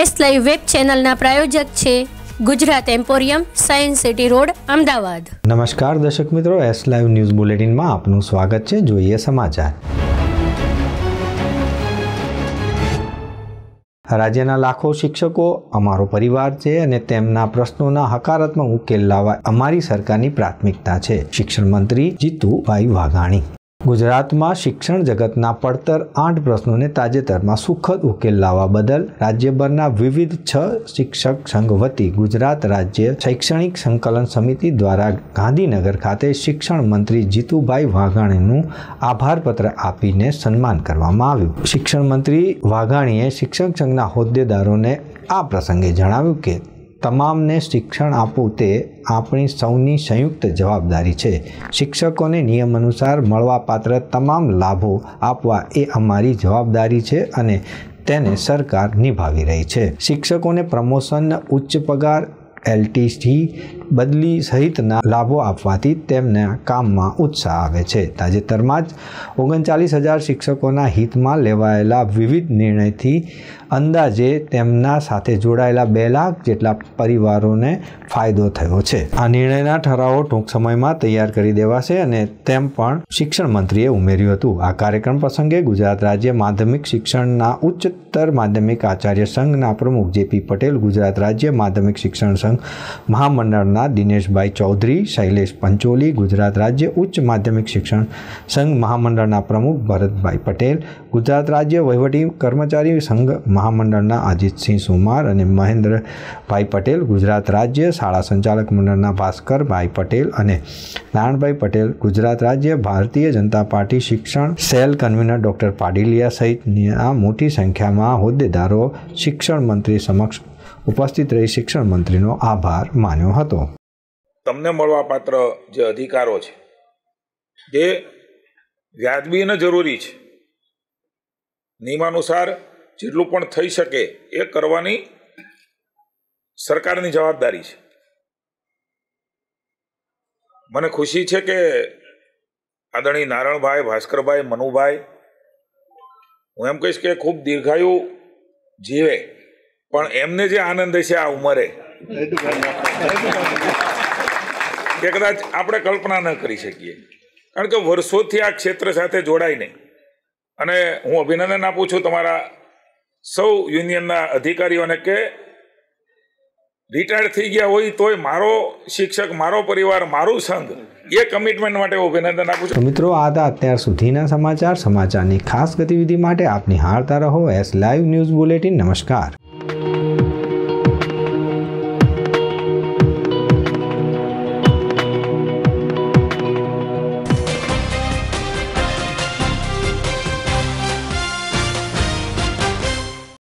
S live web ચેનલના પ્રાયોજક છે Gujarat emporium, science city road, Ahmedabad. નમસ્કાર દર્શક મિત્રો, એસ લાઈવ ન્યૂઝ બુલેટિનમાં આપનું સ્વાગત છે। જોઈએ સમાચાર। રાજ્યના લાખો શિક્ષકો અમારો પરિવાર છે અને તેમના પ્રશ્નોના હકારાત્મક ઉકેલ લાવવા અમારી સરકારની પ્રાથમિકતા છે। શિક્ષણ મંત્રી જીતુભાઈ વાઘાણી। ગુજરાતમાં શિક્ષણ જગતના પડતર 8 પ્રશ્નોને તાજેતરમાં સુખદ ઉકેલ લાવવા બદલ રાજ્યભરના વિવિધ 6 શિક્ષક સંઘ વતી ગુજરાત રાજ્ય શૈક્ષણિક સંકલન સમિતિ દ્વારા ગાંધીનગર ખાતે શિક્ષણ મંત્રી જીતુભાઈ વાઘાણીનું આભાર પત્ર આપીને સન્માન કરવામાં આવ્યું। શિક્ષણ મંત્રી વાઘાણીએ શિક્ષક સંઘના હોદ્દેદારોને આ પ્રસંગે જણાવ્યું કે તમામને શિક્ષણ આપવું તે આપણી સૌની સંયુક્ત જવાબદારી છે। શિક્ષકોને નિયમ અનુસાર મળવાપાત્ર તમામ લાભો આપવા એ અમારી જવાબદારી છે અને તેને સરકાર નિભાવી રહી છે। શિક્ષકોને પ્રમોશન, ઉચ્ચ પગાર, એલટીસી, બદલી સહિતના લાભો આપવાથી તેમના કામમાં ઉત્સાહ આવે છે। તાજેતરમાં જ 39,000 શિક્ષકોના હિતમાં લેવાયેલા વિવિધ નિર્ણયથી અંદાજે તેમના સાથે જોડાયેલા 2 લાખ જેટલા પરિવારોને ફાયદો થયો છે। આ નિર્ણયના ઠરાવો ટૂંક સમયમાં તૈયાર કરી દેવાશે અને તેમ પણ શિક્ષણ મંત્રીએ ઉમેર્યું હતું। આ કાર્યક્રમ પ્રસંગે ગુજરાત રાજ્ય માધ્યમિક શિક્ષણના ઉચ્ચતર માધ્યમિક આચાર્ય સંઘના પ્રમુખ જેપી પટેલ, ગુજરાત રાજ્ય માધ્યમિક શિક્ષણ સંઘ મહામંડળના દિનેશભાઈ ચૌધરી, શૈલેષ પંચોલી, ગુજરાત રાજ્ય ઉચ્ચ માધ્યમિક શિક્ષણ સંઘ મહામંડળના પ્રમુખ ભરતભાઈ પટેલ, ગુજરાત રાજ્ય વહીવટી કર્મચારી સંઘ મહામંડળના અજીતસિંહ સુમાર અને મહેન્દ્રભાઈ પટેલ, ગુજરાત રાજ્ય શાળા સંચાલક મંડળના ભાસ્કરભાઈ પટેલ અને નારાયણભાઈ પટેલ, ગુજરાત રાજ્ય ભારતીય જનતા પાર્ટી શિક્ષણ સેલ કન્વીનર ડોક્ટર પાડીલિયા સહિતની મોટી સંખ્યામાં હોદ્દેદારો શિક્ષણ મંત્રી સમક્ષ ઉપસ્થિત રહી શિક્ષણ મંત્રીનો આભાર માન્યો હતો। તમને મળવાપાત્ર જે અધિકારો છે જે વ્યાજબી અને જરૂરી છે, નિયમાનુસાર જેટલું પણ થઈ શકે એ કરવાની સરકારની જવાબદારી છે। મને ખુશી છે કે આદરણીય નારાયણભાઈ, ભાસ્કરભાઈ, મનુભાઈ, હું એમ કહીશ કે ખૂબ દીર્ઘાયુ જીવે, પણ એમને જે આનંદ છે આ ઉંમરે કે કદાચ આપણે કલ્પના ન કરી શકીએ, કારણ કે વર્ષોથી આ ક્ષેત્ર સાથે જોડાઈને, અને હું અભિનંદન આપું છું તમારા સૌ યુનિયનના અધિકારીઓને કે રિટાયર્ડ થઈ ગયા હોય તોય મારો શિક્ષક, મારો પરિવાર, મારું સંઘ, એ કમિટમેન્ટ માટે હું અભિનંદન આપું છું। મિત્રો, આ હતા અત્યાર સુધીના સમાચારની ખાસ ગતિવિધિ માટે આપ નિહાળતા રહો એસ લાઈવ ન્યૂઝ બુલેટિન। નમસ્કાર।